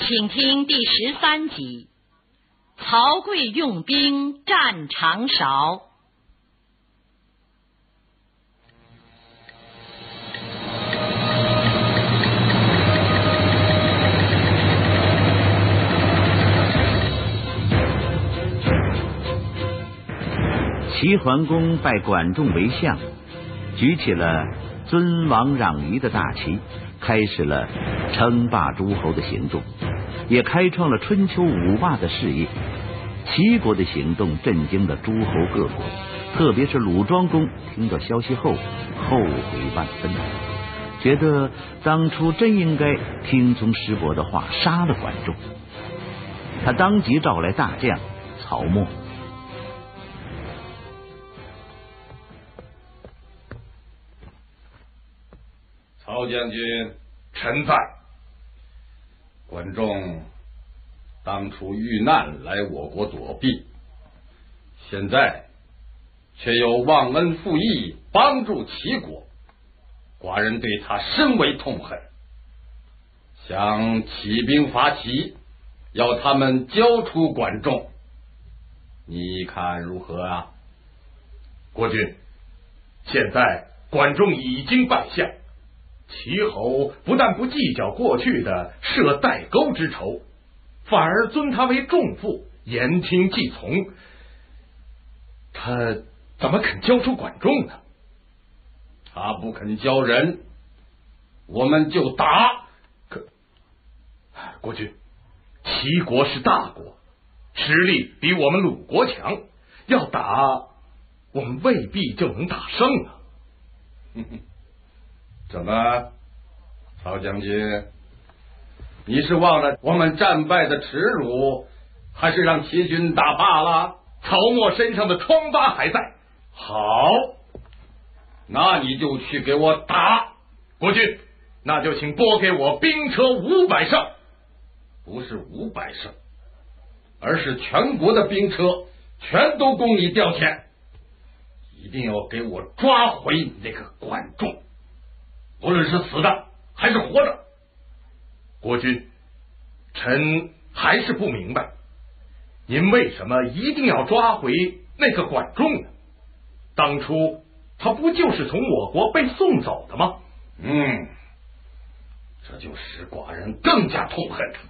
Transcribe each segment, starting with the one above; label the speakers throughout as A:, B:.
A: 请听第13集：曹刿用兵战长勺。
B: 齐桓公拜管仲为相，举起了尊王攘夷的大旗，开始了称霸诸侯的行动，也开创了春秋五霸的事业。齐国的行动震惊了诸侯各国，特别是鲁庄公听到消息后后悔万分，觉得当初真应该听从师伯的话，杀了管仲。他当即召来大将曹沫。
C: 曹将军，臣在。管仲当初遇难来我国躲避，现在却又忘恩负义，帮助齐国，寡人对他深为痛恨，想起兵伐齐，要他们交出管仲，你看如何啊？
D: 国君，现在管仲已经败相，齐侯不但不计较过去的设代沟之仇，反而尊他为仲父，言听计从。他怎么肯交出管仲呢？
C: 他不肯交人，我们就打。
D: 国君，齐国是大国，实力比我们鲁国强，要打我们未必就能打胜啊。
C: 怎么，曹将军，你是忘了我们战败的耻辱，还是让齐军打怕了？
D: 曹沫身上的疮疤还在。
C: 好，那你就去给我打。
D: 国君，那就请拨给我兵车500乘。
C: 不是500乘，而是全国的兵车全都供你调遣，一定要给我抓回那个管仲，无论是死的还是活的。
D: 国君，臣还是不明白，您为什么一定要抓回那个管仲呢？当初他不就是从我国被送走的吗？
C: 这就使寡人更加痛恨他。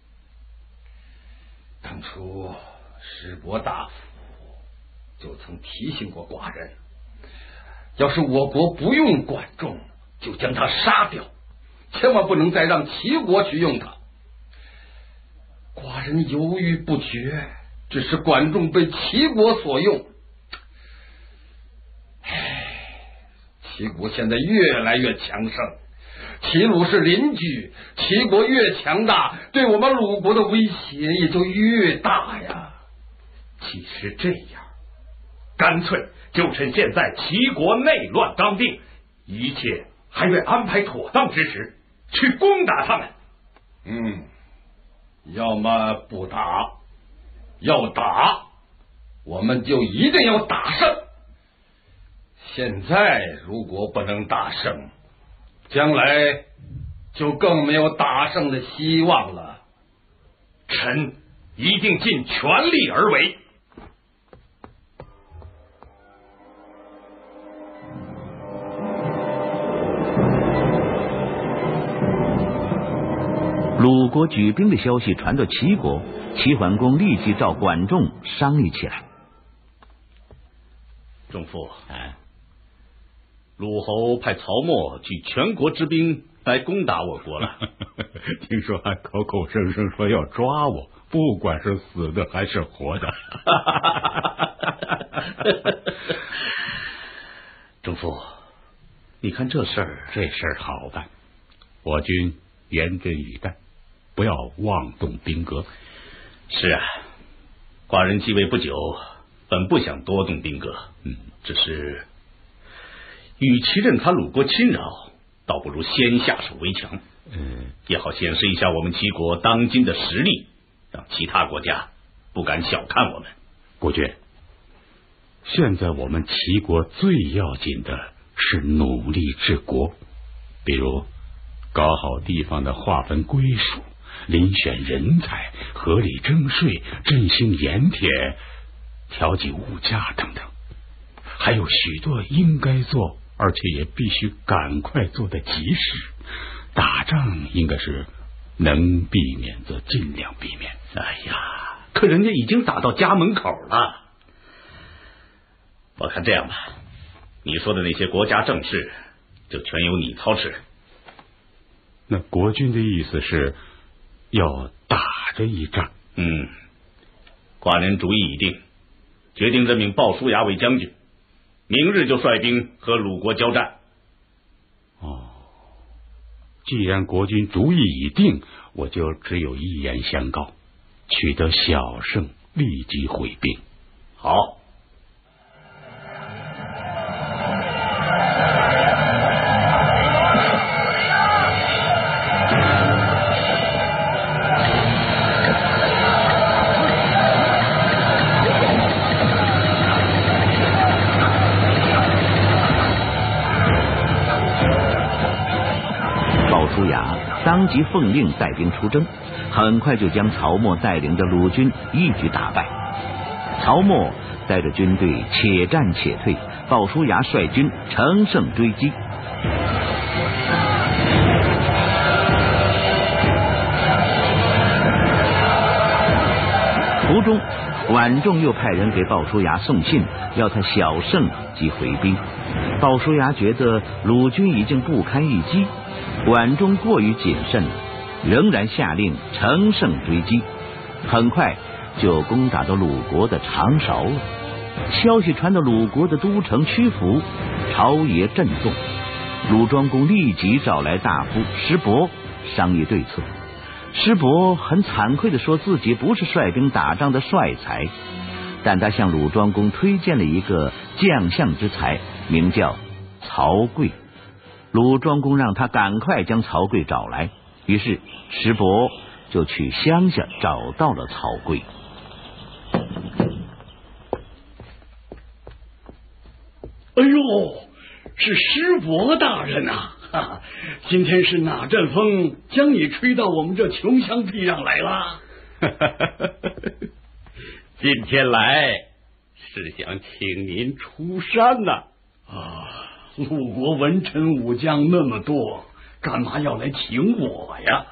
C: 当初师伯大夫就曾提醒过寡人，要是我国不用管仲，就将他杀掉，千万不能再让齐国去用他。寡人犹豫不决，只是管仲被齐国所用。齐国现在越来越强盛，齐鲁是邻居，齐国越强大，对我们鲁国的威胁也就越大呀。
D: 既是这样，干脆就趁现在齐国内乱刚定，一切还未安排妥当之时，去攻打他们。
C: 要么不打，要打，我们就一定要打胜。现在如果不能打胜，将来就更没有打胜的希望了。
D: 臣一定尽全力而为。
B: 鲁国举兵的消息传到齐国，齐桓公立即召管仲商议起来。
E: 仲父，鲁侯派曹沫举全国之兵来攻打我国了。
F: 听说还口口声声说要抓我，不管是死的还是活的。
E: 仲父，你看这事儿
F: 好办，我军严阵以待，不要妄动兵革。
E: 是啊，寡人继位不久，本不想多动兵革，只是与其任他鲁国侵扰，倒不如先下手为强，也好显示一下我们齐国当今的实力，让其他国家不敢小看我们。
F: 国君，现在我们齐国最要紧的是努力治国，比如搞好地方的划分归属， 遴选人才、合理征税、振兴盐田、调剂物价等等，还有许多应该做而且也必须赶快做的急事。打仗应该是能避免则尽量避免。
E: 哎呀，可人家已经打到家门口了。我看这样吧，你说的那些国家政事就全由你操持。
F: 那国君的意思是要打这一仗？
E: 寡人主意已定，决定任命鲍叔牙为将军，明日就率兵和鲁国交战。
F: 既然国君主意已定，我就只有一言相告：取得小胜，立即回兵。
E: 好。
B: 叔牙当即奉令带兵出征，很快就将曹沫带领的鲁军一举打败。曹沫带着军队且战且退，鲍叔牙率军乘胜追击。途中，管仲又派人给鲍叔牙送信，要他小胜即回兵。鲍叔牙觉得鲁军已经不堪一击，管仲过于谨慎，仍然下令乘胜追击，很快就攻打到鲁国的长勺了。消息传到鲁国的都城曲阜，朝野震动。鲁庄公立即找来大夫石伯商议对策。石伯很惭愧地说自己不是率兵打仗的帅才，但他向鲁庄公推荐了一个将相之才，名叫曹刿。鲁庄公让他赶快将曹刿找来，于是石伯就去乡下找到了曹刿。
G: 哎呦，是师伯大人啊！今天是哪阵风将你吹到我们这穷乡僻壤来了？
H: 今天来是想请您出山呐。
G: 鲁国文臣武将那么多，干嘛要来请我呀？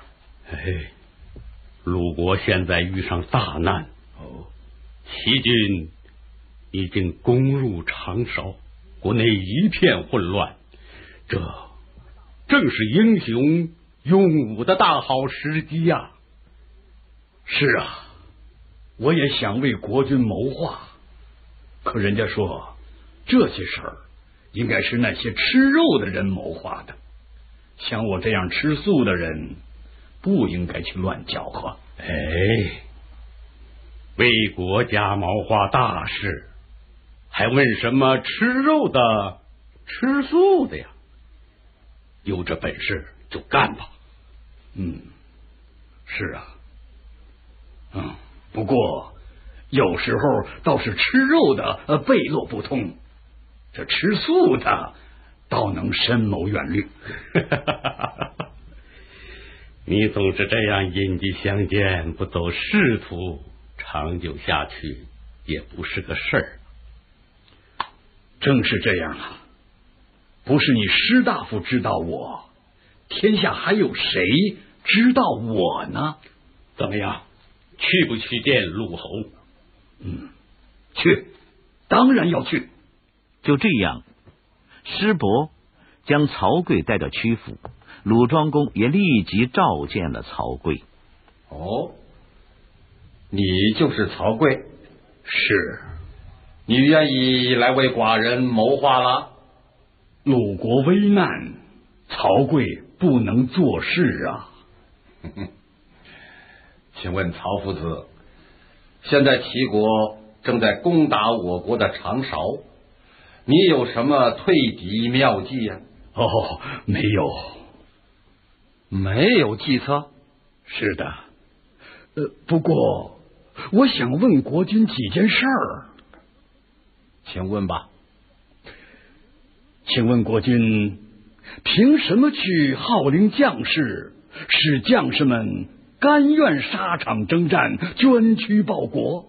H: 鲁国现在遇上大难，齐军已经攻入长勺，国内一片混乱，这正是英雄用武的大好时机呀。
G: 是啊，我也想为国君谋划，可人家说这些事儿应该是那些吃肉的人谋划的，像我这样吃素的人不应该去乱搅和。
H: 为国家谋划大事，还问什么吃肉的吃素的呀？有这本事就干吧。
G: 是啊，不过有时候倒是吃肉的背路不通，这吃素的倒能深谋远虑。
H: 你总是这样阴极相见，不走仕途，长久下去也不是个事儿。
G: 正是这样啊，不是你施大夫知道我，天下还有谁知道我呢？
H: 怎么样，去不去见鲁侯？
G: 去，当然要去。
B: 就这样，师伯将曹刿带到曲阜，鲁庄公也立即召见了曹刿。
C: 你就是曹刿？
G: 是。
C: 你愿意来为寡人谋划了？
G: 鲁国危难，曹刿不能做事啊。
C: 请问曹夫子，现在齐国正在攻打我国的长勺，你有什么退敌妙计呀？
G: 没有。
C: 没有计策？
G: 是的。不过我想问国君几件事儿。
C: 请问吧。
G: 请问国君，凭什么去号令将士，使将士们甘愿沙场征战，捐躯报国。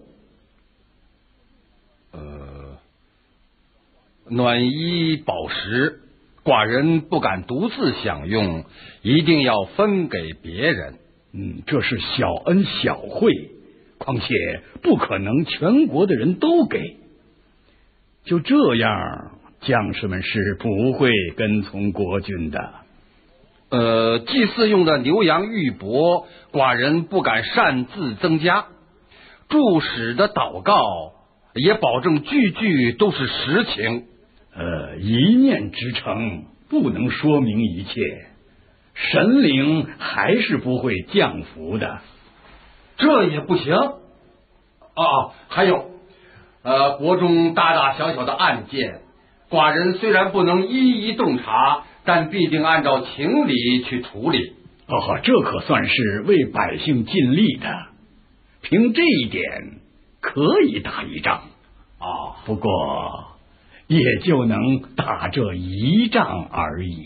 C: 暖衣宝石，寡人不敢独自享用，一定要分给别人。
G: 这是小恩小惠，况且不可能全国的人都给。就这样，将士们是不会跟从国君的。
C: 祭祀用的牛羊玉帛，寡人不敢擅自增加。祝使的祷告，也保证句句都是实情。
G: 一念之诚不能说明一切，神灵还是不会降福的。
C: 这也不行。还有，国中大大小小的案件，寡人虽然不能一一洞察，但必定按照情理去处理。
G: 这可算是为百姓尽力的，凭这一点可以打一仗。不过也就能打这一仗而已。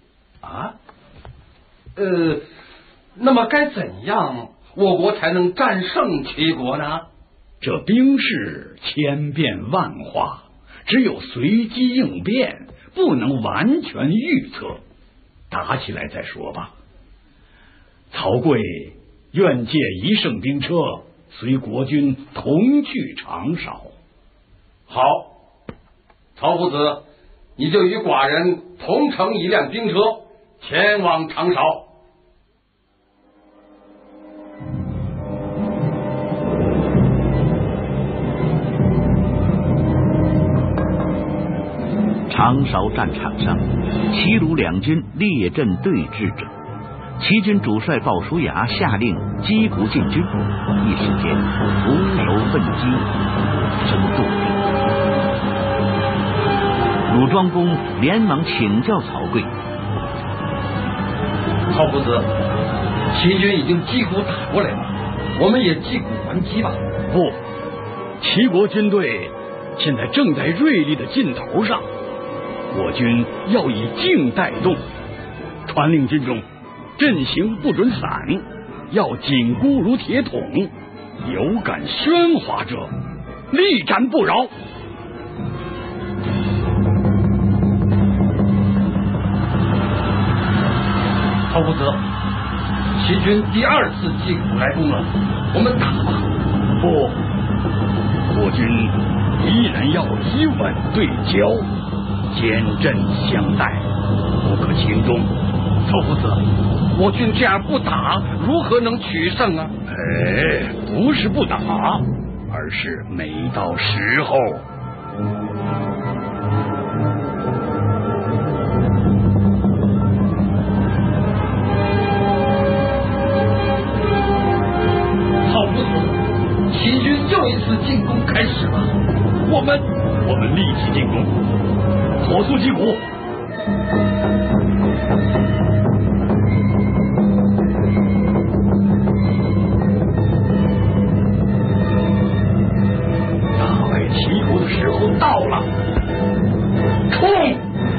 C: 那么该怎样我国才能战胜齐国呢？
G: 这兵事千变万化，只有随机应变，不能完全预测。打起来再说吧。曹刿愿借一乘兵车，随国君同去长勺。
C: 好，曹夫子，你就与寡人同乘一辆兵车，前往长勺。
B: 长勺战场上，齐鲁两军列阵对峙着。齐军主帅鲍叔牙下令击鼓进军，一时间鼓手奋击，鼓声动地。鲁庄公连忙请教曹刿：
C: 曹夫子，齐军已经击鼓打过来了，我们也击鼓还击吧。
G: 不，齐国军队现在正在锐利的劲头上，我军要以静带动，传令军中阵型不准散，要紧箍如铁桶，有敢喧哗者力斩不饶。
C: 曹夫子，齐军第二次击鼓来攻了，我们打吧。
G: 不，我军依然要以稳对交，坚阵相待，不可轻动。
C: 曹夫子，我军这样不打，如何能取胜啊？
G: 不是不打，而是没到时候。
C: 曹夫子，齐军又一次进攻开始了，我们
G: 立即进攻，火速击鼓。打败齐国的时候到了，冲！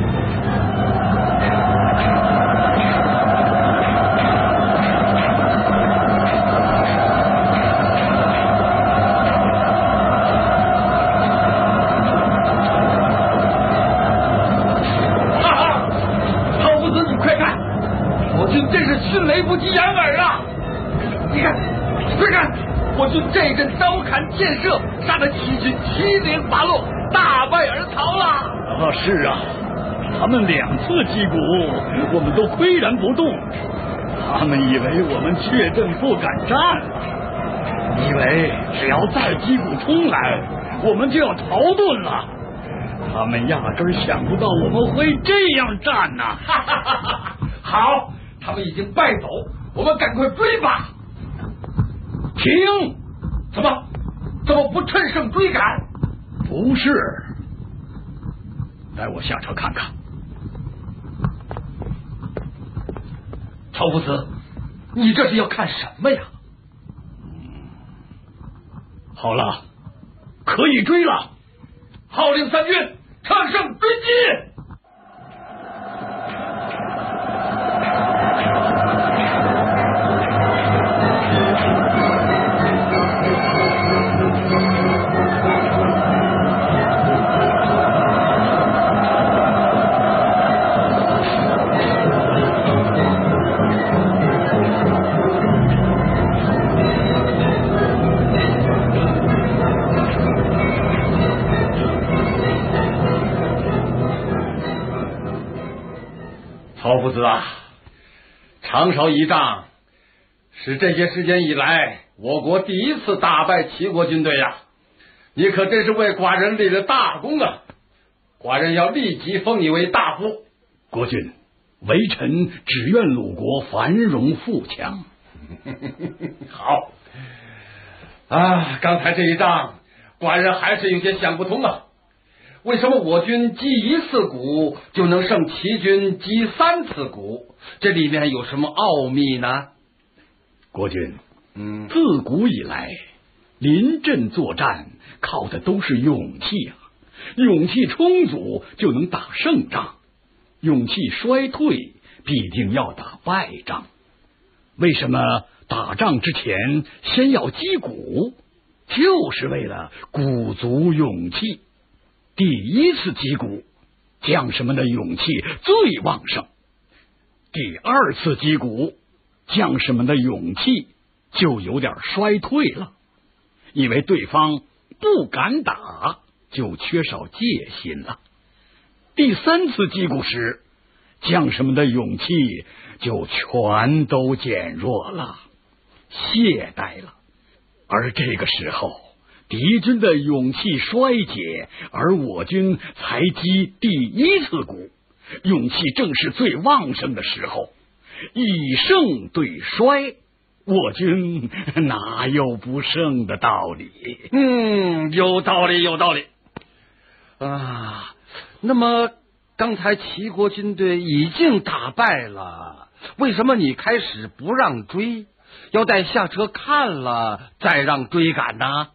C: 迅雷不及掩耳啊！你看，快看，我军这一阵刀砍剑射，杀得齐军七零八落，大败而逃了。
G: 是啊，他们2次击鼓，我们都岿然不动。他们以为我们确阵不敢战了，以为只要再击鼓冲来，我们就要逃遁了。他们压根想不到我们会这样战呐！
C: 好。他们已经败走，我们赶快追吧！
G: 停！
C: 怎么不趁胜追赶？
G: 不是，带我下车看看。
C: 曹夫子，你这是要看什么呀？
G: 好了，可以追了。
C: 号令三军，乘胜追击！ 子啊，长勺一仗是这些时间以来我国第一次打败齐国军队呀！你可真是为寡人立了大功啊！寡人要立即封你为大夫。
G: 国君，微臣只愿鲁国繁荣富强。
C: 好啊，刚才这一仗，寡人还是有些想不通啊。为什么我军击1次鼓就能胜齐军击3次鼓？这里面有什么奥秘呢？
G: 国君，自古以来，临阵作战靠的都是勇气啊！勇气充足就能打胜仗，勇气衰退必定要打败仗。为什么打仗之前先要击鼓？就是为了鼓足勇气。第1次击鼓，将士们的勇气最旺盛；第2次击鼓，将士们的勇气就有点衰退了，因为对方不敢打，就缺少戒心了。第3次击鼓时，将士们的勇气就全都减弱了，懈怠了。而这个时候，敌军的勇气衰竭，而我军才击第1次鼓，勇气正是最旺盛的时候。以胜对衰，我军哪有不胜的道理？
C: 有道理，有道理啊。那么刚才齐国军队已经打败了，为什么你开始不让追，要待下车看了再让追赶呢？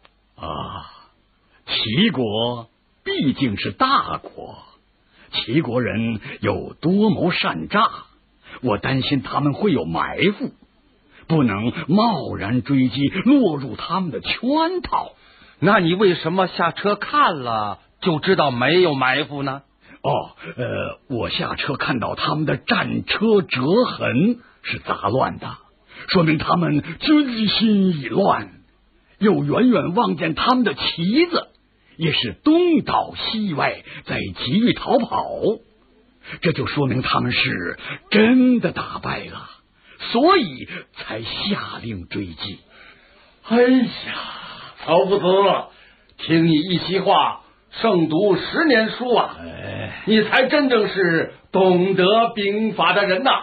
G: 齐国毕竟是大国，齐国人有多谋善诈，我担心他们会有埋伏，不能贸然追击，落入他们的圈套。
C: 那你为什么下车看了就知道没有埋伏呢？
G: 我下车看到他们的战车折痕是杂乱的，说明他们军心已乱。又远远望见他们的旗子，也是东倒西歪，在急于逃跑，这就说明他们是真的打败了，所以才下令追击。
C: 哎呀，曹夫子，听你一席话胜读10年书啊！你才真正是懂得兵法的人呐！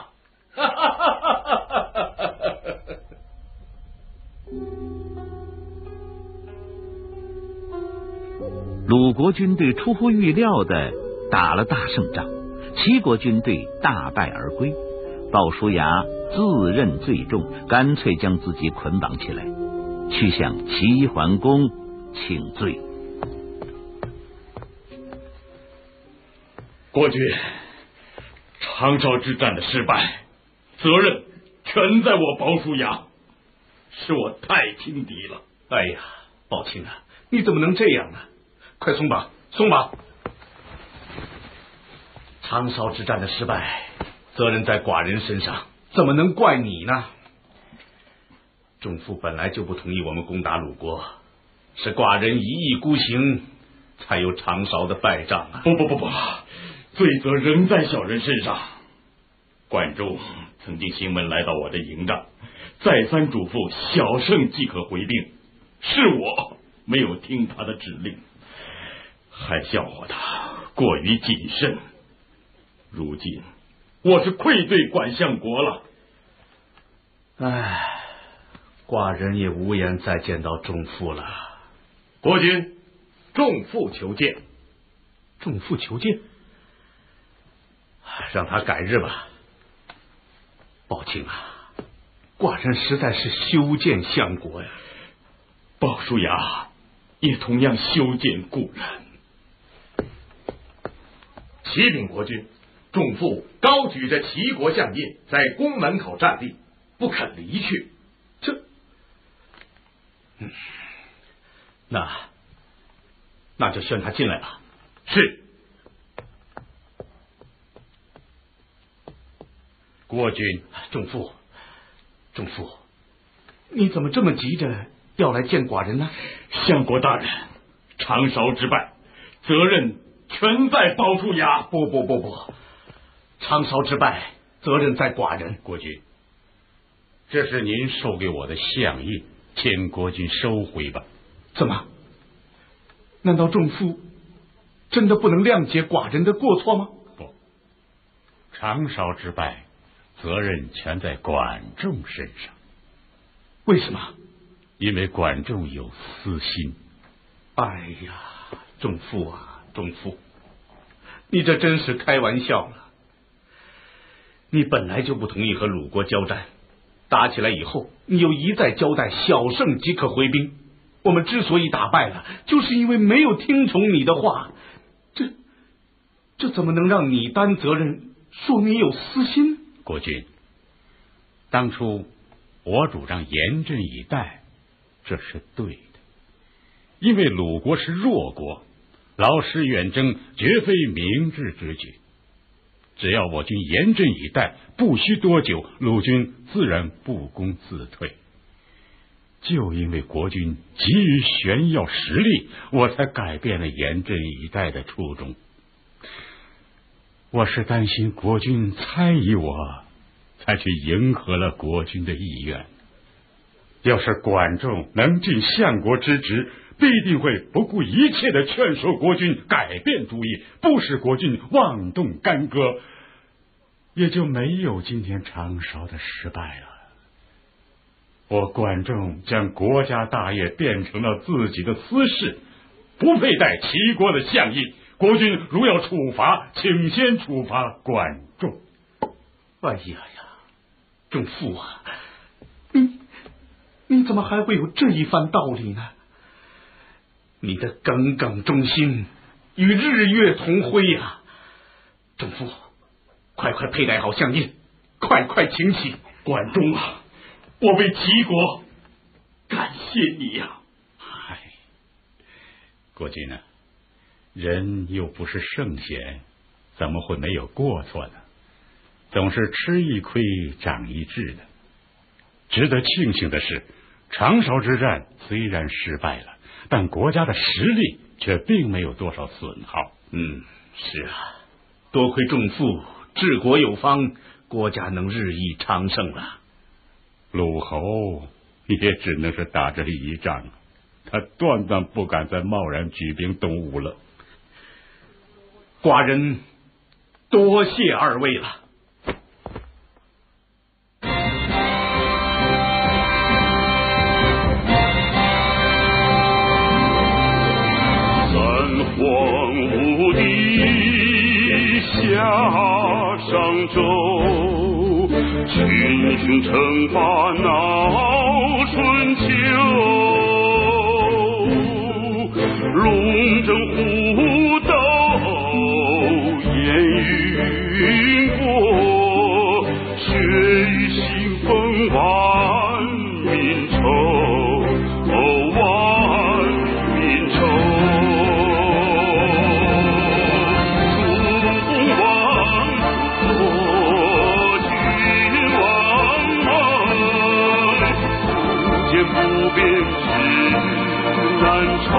B: 鲁国军队出乎预料的打了大胜仗，齐国军队大败而归。鲍叔牙自认罪重，干脆将自己捆绑起来，去向齐桓公请罪。
H: 国君，长勺之战的失败，责任全在我鲍叔牙，是我太轻敌了。
E: 哎呀，鲍卿啊，你怎么能这样呢？快松绑，松绑！长勺之战的失败，责任在寡人身上，怎么能怪你呢？仲父本来就不同意我们攻打鲁国，是寡人一意孤行，才有长勺的败仗啊！
H: 不，罪责仍在小人身上。管仲曾经行文来到我的营帐，再三嘱咐小胜即可回兵，是我没有听他的指令，还笑话他过于谨慎。如今我是愧对管相国了。
E: 寡人也无颜再见到仲父了。
H: 国君，仲父求见。
E: 仲父求见，让他改日吧。鲍卿啊，寡人实在是修见相国呀。
H: 鲍叔牙也同样修见故人。启禀国君，仲父高举着齐国相印，在宫门口站立，不肯离去。
E: 那就宣他进来吧。
H: 是。国君，
E: 仲父，你怎么这么急着要来见寡人呢？
H: 相国大人，长勺之败，责任全在鲍叔牙。
E: 不，
G: 长勺之败，责任在寡人。
F: 国君，这是您授给我的相印，请国君收回吧。
G: 怎么？难道仲父真的不能谅解寡人的过错吗？
F: 不，长勺之败，责任全在管仲身上。
G: 为什么？
F: 因为管仲有私心。
G: 哎呀，仲父啊，仲父，你这真是开玩笑了。你本来就不同意和鲁国交战，打起来以后，你又一再交代小胜即可回兵。我们之所以打败了，就是因为没有听从你的话。这怎么能让你担责任，说你有私心？
F: 国君，当初我主张严阵以待，这是对的。因为鲁国是弱国，劳师远征绝非明智之举。只要我军严阵以待，不需多久，鲁军自然不攻自退。就因为国君急于炫耀实力，我才改变了严阵以待的初衷。我是担心国君猜疑我，才去迎合了国君的意愿。要是管仲能尽相国之职，必定会不顾一切的劝说国君改变主意，不使国君妄动干戈，也就没有今天长勺的失败了。我管仲将国家大业变成了自己的私事，不佩戴齐国的相印。国君如要处罚，请先处罚管仲。
G: 哎呀呀，仲父啊，你怎么还会有这一番道理呢？你的耿耿忠心与日月同辉啊！仲父，快佩戴好相印，快请起。
D: 管仲啊，我为齐国感谢你呀！
F: 国君啊，人又不是圣贤，怎么会没有过错呢？总是吃一亏长一智的。值得庆幸的是，长勺之战虽然失败了，但国家的实力却并没有多少损耗。
G: 是啊，多亏仲父治国有方，国家能日益昌盛了。
F: 鲁侯也只能是打这一仗，他断不敢再贸然举兵东吴了。
G: 寡人多谢二位了。
I: 荒无地下商周，群雄称霸闹春秋。龙争虎斗烟云过，血雨腥风万民愁，万民愁。不变是难酬，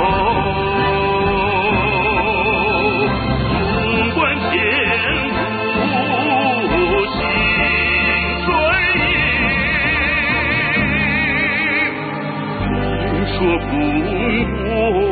I: 纵观前途兴衰也，听说功过